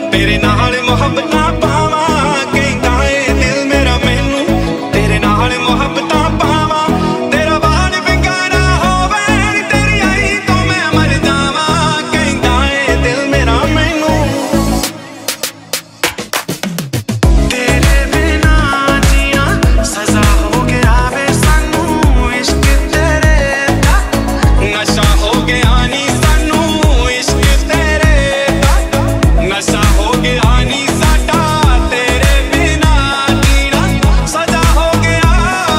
तेरे नाल मुहब्बतां पावां कहंदा ए दिल मेरा मैनू तेरे नाल मुहब्बतां पावां तेरा बाल विंगा ना होवे नी तेरी आई तो मैं मर जावां कहंदा ए दिल मेरा मैनू तेरे बिना जीना सजा हो गया वे सानू इश्क तेरे दा नशा हो गया नी सानू इश्क तेरे दा नशा हो गया नी साडा तेरे बिना जीना सजा हो गया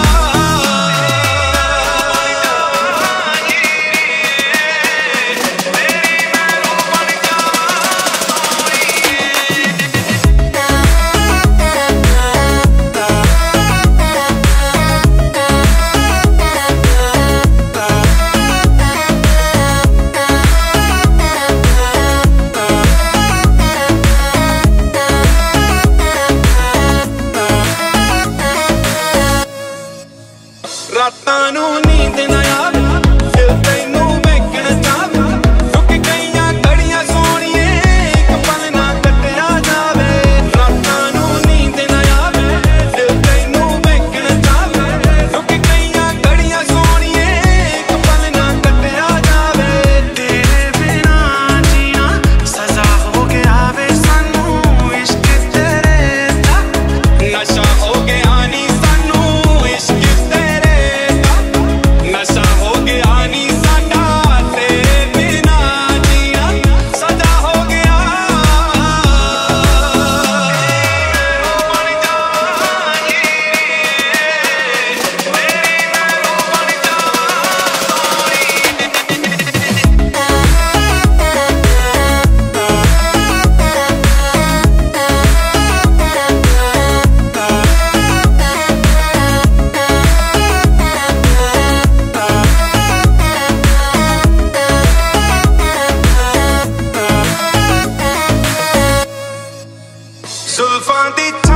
रातां नूं नींद ना आवे दिल तैनू वेखण चावे रुक गईयां घड़ियां सोहणीए इक पल ना कटिया जावे रातां नूं नींद ना आवे दिल तैनू वेखण चावे रुक गईयां घड़ियां सोहणीए इक पल ना कटिया जावे तेरे बिना जीना सजा हो गया वे सानू इश्क तेरे दा नशा हो गया नी सानू इश्क तेरे दा नशा हो गया नी साडा तेरे बिना जीना सजा हो गया जुल्फां दी